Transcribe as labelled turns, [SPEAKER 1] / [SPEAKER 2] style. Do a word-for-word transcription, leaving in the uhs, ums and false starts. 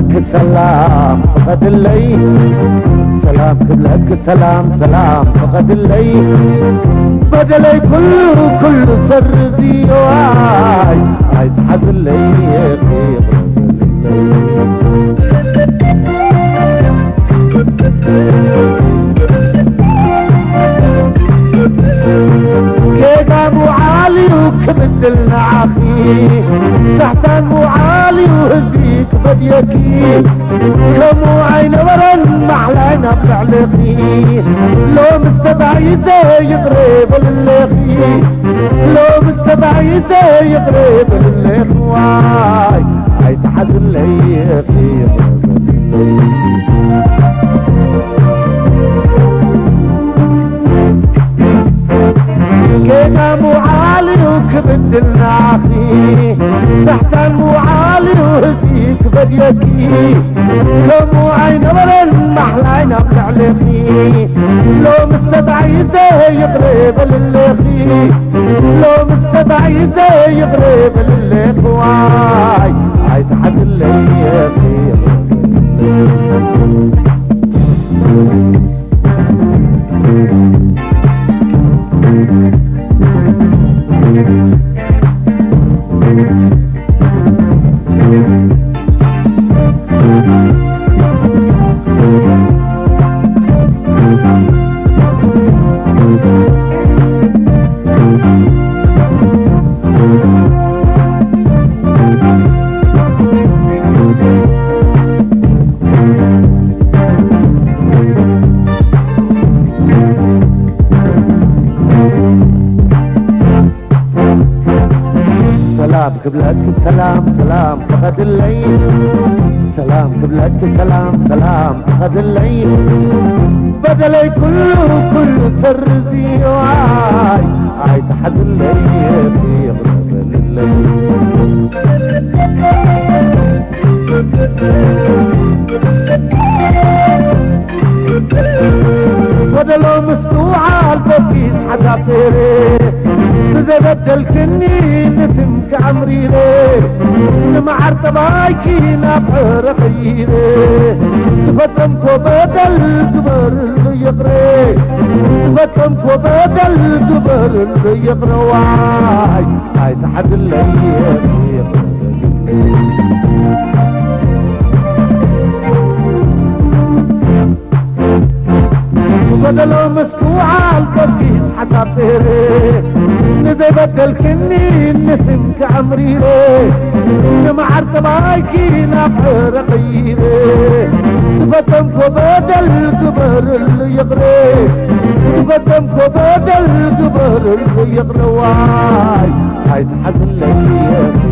[SPEAKER 1] قبلك سلام فقد الليل سلام قبلك سلام سلام فقد الليل بدلي كل كل سر زيواي عايز حد الليل في كيدا ابو عالي وكبد النعافي تحتان ابو عالي وهزيك بديكي كمو عين ورن محلانا بتعلقي لو مستبعيده يقرب للخي لو مستبعيده يقرب للخواي عايز حد اللي في كينا مو عالي وكبد النعافي تحت مو عالي وهزيك بديكي كمو عين ورن محلانا بتعلقي لو مستبعيده يقرب للخي لو مستبعيده يقرب للخواي عايز حد اللي يخير سلام قبلك سلام سلام فقد الليل سلام قبلك سلام سلام فقد الليل بدلي كله كله سر زيواي عايز حد الليل في غرب الليل بدلو مسطوعة البكيس حدا فيري إذا بدل كني نسمك عمري ليه لما عرتبايكي نبحر خيري تفتمكو بدل دبر اللي يقري تفتمكو بدل دبر اللي يقري واي عايز حد اللي يقري بدلو مسكوعة البكيس حتى بطيري نزي بدل كني نسمك عمري ليه لما عرتبايكي نبحر خيري تفتمكو بدل دبر اللي يقري تفتمكو بدل دبر اللي يقري واي عايز حد اللي